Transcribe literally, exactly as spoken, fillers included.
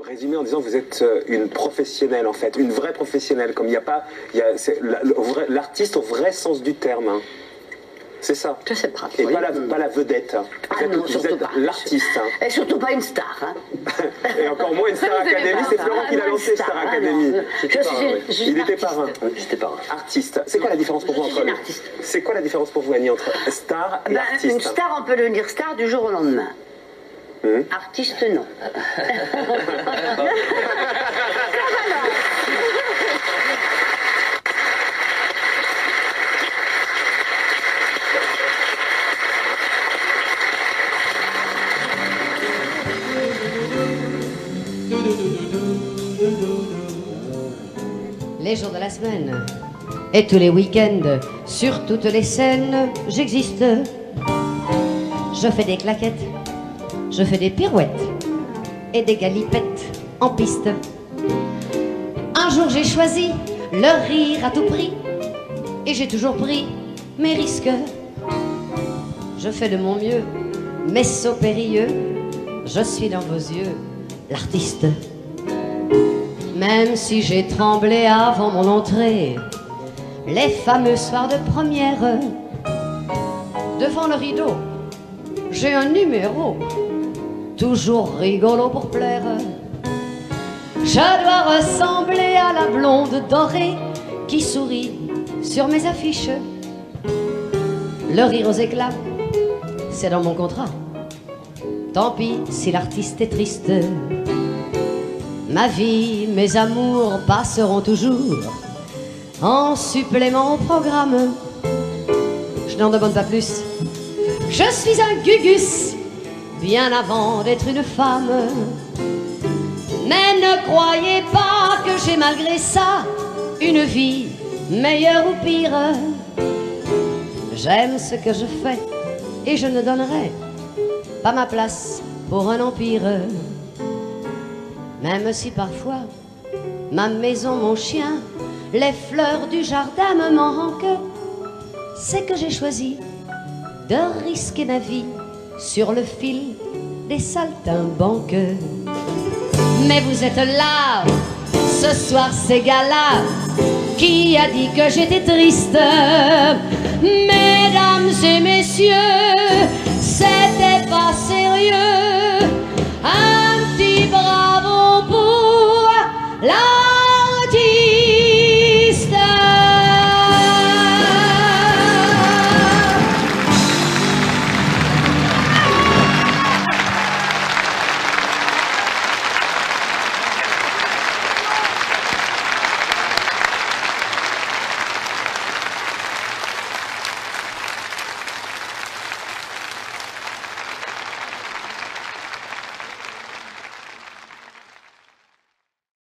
résumé en disant que vous êtes une professionnelle en fait, une vraie professionnelle, comme il n'y a pas, il y a l'artiste au vrai sens du terme. Hein. C'est ça. Je sais pas. Et oui. pas, la, pas la vedette. Hein. Ah vous êtes, non, vous surtout êtes pas. l'artiste. Hein. Et surtout pas une star. Hein. Et encore moins une Star Academy, c'est Florent qui l'a lancé, Star Academy. Il était parrain. J'étais parrain. Artiste. C'est quoi la différence pour vous entre... C'est quoi la différence pour vous, Annie, entre star et ben, artiste? Une star, on peut devenir star du jour au lendemain. Mmh. Artiste, non. Les jours de la semaine et tous les week-ends, sur toutes les scènes, j'existe. Je fais des claquettes, je fais des pirouettes et des galipettes en piste. Un jour j'ai choisi le rire à tout prix et j'ai toujours pris mes risques. Je fais de mon mieux, mes sauts périlleux, je suis dans vos yeux, l'artiste. Même si j'ai tremblé avant mon entrée, les fameux soirs de première, devant le rideau, j'ai un numéro, toujours rigolo pour plaire. Je dois ressembler à la blonde dorée qui sourit sur mes affiches. Le rire aux éclats, c'est dans mon contrat. Tant pis si l'artiste est triste. Ma vie, mes amours passeront toujours en supplément au programme. Je n'en demande pas plus. Je suis un gugus, bien avant d'être une femme. Mais ne croyez pas que j'ai malgré ça une vie meilleure ou pire. J'aime ce que je fais et je ne donnerai pas ma place pour un empire. Même si parfois ma maison, mon chien, les fleurs du jardin me manquent, c'est que j'ai choisi de risquer ma vie sur le fil des saltimbanques. Mais vous êtes là, ce soir c'est gala. Qui a dit que j'étais triste? Mesdames et messieurs, c'était pas sérieux. Un petit bravo pour la